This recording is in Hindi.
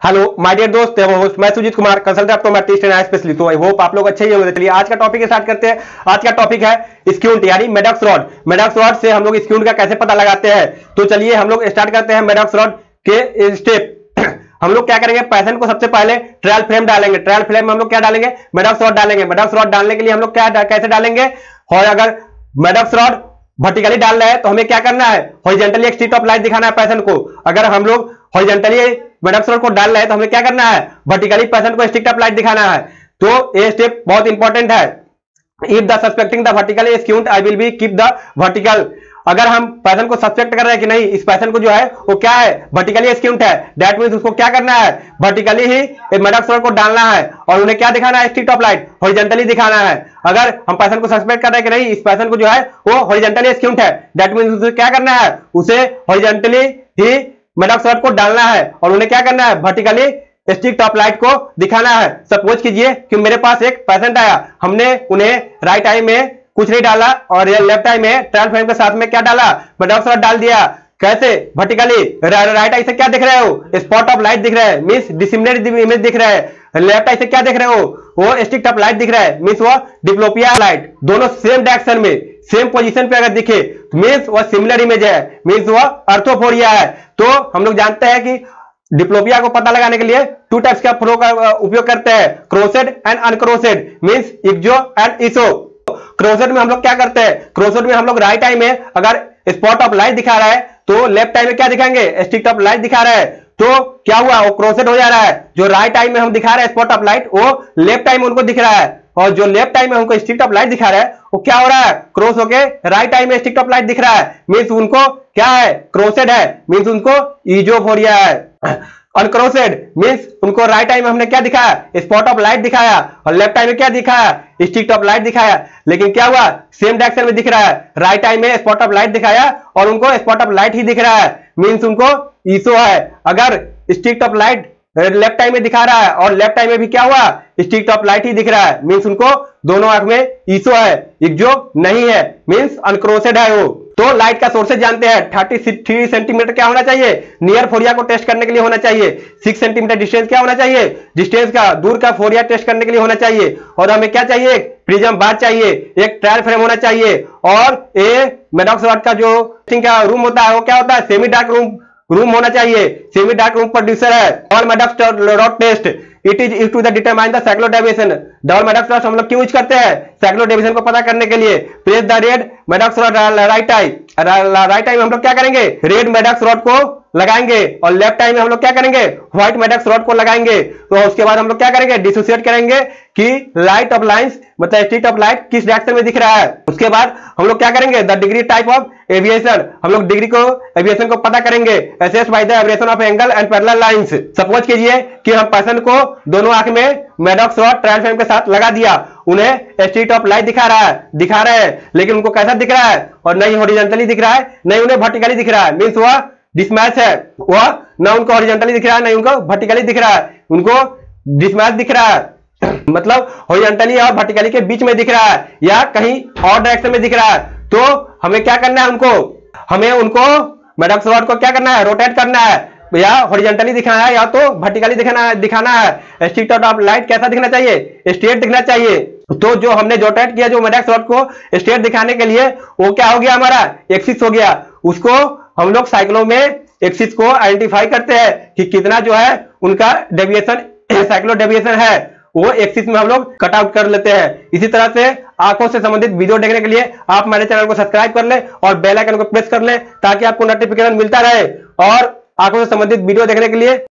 हेलो माय डियर दोस्त, होस्ट मैं Sujit Kumar, consultant optometrist and eye specialist. तो आई होप आप लोग अच्छे ही होंगे। चलिए आज का टॉपिक स्टार्ट करते हैं। आज का टॉपिक है स्क्यूंट यानी मेडॉक्स रॉड। मेडॉक्स रॉड से हम लोग स्क्यूंट का कैसे पता लगाते हैं। तो चलिए हम लोग स्टार्ट करते हैं मेडॉक्स रॉड के स्टेप। हम लोग क्या करेंगे, पैसन को सबसे पहले ट्रायल फ्रेम डालेंगे। ट्रायल फ्रेम में हम लोग क्या डालेंगे, मेडॉक्स रॉड डालेंगे। मेडॉक्स रॉड डालने के लिए हम लोग क्या कैसे डालेंगे, और अगर मेडॉक्स रॉड वर्टिकली डाल रहे हैं तो हमें क्या करना है, हॉरिजॉन्टली एक स्ट्रिप ऑफ लाइट दिखाना है पैसन को। अगर हम लोग हॉरिजॉन्टली मेडॉक्स रॉड को डाल रहे हैं तो हमें क्या करना है, वर्टिकली पैसन को स्ट्रिप ऑफ लाइट दिखाना है। तो ये स्टेप बहुत इंपॉर्टेंट है। If the suspecting the vertical squint I will be keep the vertical. अगर हम पैसन को सस्पेक्ट कर रहे हैं कि नहीं, इस पैसन को जो है वो क्या है, वर्टिकली स्क्यूंट है, दैट मींस उसको क्या करना है, वर्टिकली ही मेडॉक्स रॉड को डालना है और उन्हें क्या दिखाना है, स्ट्रिप ऑफ लाइट हॉरिजॉन्टली दिखाना है। अगर हम पैसन को सस्पेक्ट कर रहे हैं कि नहीं, इस पैसन को जो है वो हॉरिजॉन्टली स्क्यूंट है, दैट मींस उसे क्या करना है, उसे हॉरिजॉन्टली ही मेडॉक्स रॉड को डालना है और उन्हें क्या करना है, वर्टिकली स्ट्रिप ऑफ लाइट को दिखाना है। सपोज कीजिए कि मेरे पास एक पेशेंट आया, हमने उन्हें राइट आई में कुछ नहीं डाला और लेफ्ट आई में ट्रायल फ्रेम के साथ में क्या डाला, मेडॉक्स रॉड डाल दिया। कैसे, वर्टिकली। राइट आई से क्या दिख रहे हो, स्पॉट ऑफ लाइट दिख रहा है, मींस डिसिमिनेट इमेज दिख रहा है। लेफ्ट आई से क्या देख रहे हो, वो स्ट्रिप ऑफ लाइट दिख रहा है, मींस वो डिप्लोपिया लाइट। दोनों सेम डायरेक्शन में सेम पोजीशन पे अगर दिखे तो मींस वो सिमिलर इमेज है, मींस वो अर्थोफोरिया है। तो हम लोग जानते हैं कि डिप्लोपिया को पता लगाने के लिए टू टाइप्स का फ्लो का उपयोग करते हैं, crossed and uncrossed, means exo and eso. Crossed में हम लोग क्या करते हैं, क्रोसेड में हम लोग राइट आई में अगर स्पॉट ऑफ लाइट दिखा रहा है तो लेफ्ट आई में क्या दिखाएंगे, स्ट्रिप ऑफ लाइट दिखा रहा है। तो क्या हुआ, वो क्रोसेड हो जा रहा है। जो राइट आई में हम दिखा रहे हैं स्पॉट ऑफ लाइट, वो लेफ्ट आई में उनको दिख रहा है, और जो लेफ्ट आई में हमको स्ट्रिप ऑफ लाइट दिखा रहा है वो क्या हो रहा है, क्रॉस होके राइट आई में स्ट्रिप ऑफ लाइट दिख रहा है, मींस उनको क्या है, क्रोसेड है, मींस उनको इजोफोरिया है। अनक्रोसेड मींस उनको राइट आई में हमने क्या दिखाया, स्पॉट ऑफ लाइट दिखाया, और लेफ्ट आई में क्या दिखाया, स्ट्रिप ऑफ लाइट दिखाया। लेकिन क्या हुआ, सेम डायरेक्शन में दिख रहा है, राइट आई में स्पॉट ऑफ लाइट दिखाया और उनको स्पॉट ऑफ लाइट ही दिख रहा है, मींस उनको ईसो है। अगर strip of light left eye में दिखा रहा है और लेफ्ट आई में भी क्या हुआ, स्ट्रिप ऑफ लाइट ही दिख रहा है, मींस उनको दोनों आंख में ईसो है, इक्जो नहीं है, मींस अनक्रोसेड है वो। तो लाइट का सोर्सेज जानते हैं, 33 सेंटीमीटर क्या होना चाहिए, नियर फोरिया को टेस्ट करने के लिए होना चाहिए। 6 सेंटीमीटर डिस्टेंस क्या होना चाहिए, डिस्टेंस का दूर का फोरिया टेस्ट करने के लिए होना चाहिए। और हमें क्या चाहिए, एक प्रिज्म बार चाहिए, एक ट्रायल फ्रेम होना चाहिए, और ए मेडॉक्स रॉड का जो का रूम होता है वो क्या होता है, सेमी डार्क रूम होना चाहिए। सेमी डार्क रूम प्रोड्यूसर है all Maddox rod test. It is used to determine the cyclo deviation. Double Maddox rod हम लोग क्यों यूज करते हैं, साइक्लो डेविएशन को पता करने के लिए। Place the red Maddox rod right eye. Right eye में हम लोग क्या करेंगे, रेड मेडॉक्स रॉड को लगाएंगे, और लेफ्ट आई में हम लोग क्या करेंगे, व्हाइट मेडॉक्स रॉड को लगाएंगे। तो उसके बाद हम लोग क्या करेंगे, डिसोसिएट करेंगे कि लाइट ऑफ लाइंस मतलब स्ट्रिप ऑफ लाइट किस डायरेक्शन में दिख रहा है। उसके बाद हम लोग क्या करेंगे, the degree type of deviation, हम लोग डिग्री को एविएशन को पता करेंगे, assess by the aberration of angle and parallel lines. Suppose कीजिए कि हम पर्सन को दोनों आंख में मेडॉक्स रॉड ट्रायल फ्रेम के साथ लगा दिया, उन्हें स्ट्रिप ऑफ लाइट दिखा रहे हैं, लेकिन उनको कैसा दिख रहा है, और नहीं हॉरिजॉन्टली दिख रहा है, नहीं उन्हें वर्टिकली दिख रहा है, मींस वह डिसमैच है। वह ना उनको हॉरिजॉन्टली दिख रहा है, नहीं उनको वर्टिकली दिख रहा है, उनको डिसमैच दिख रहा है। मतलब हॉरिजॉन्टली और वर्टिकली के बीच में दिख रहा है, या कहीं और डायरेक्शन में दिख रहा है। तो हमें क्या करना है, हमें उनको मेडॉक्स रॉड को क्या करना है, रोटेट करना है, या हॉरिजॉन्टली दिखाना है या तो वर्टिकली दिखाना है। स्ट्रिप ऑफ लाइट कैसा दिखना चाहिए, स्ट्रेट दिखना चाहिए। तो जो हमने रोटेट किया जो मेडॉक्स रॉड को स्ट्रेट दिखाने के लिए, वो क्या हो गया, हमारा एक्सिस हो गया। उसको हम लोग साइक्लो में एक्सिस को आइडेंटिफाई करते हैं कि कितना जो है उनका डेविएशन, साइक्लो डेविएशन है, वो एक्सिस में हम लोग कट आउट कर लेते हैं। इसी तरह से आंखों से संबंधित वीडियो देखने के लिए आप मेरे चैनल को सब्सक्राइब कर लें और बेल आइकन को प्रेस कर लें, ताकि आपको नोटिफिकेशन मिलता रहे। और आंखों से संबंधित वीडियो देखने के लिए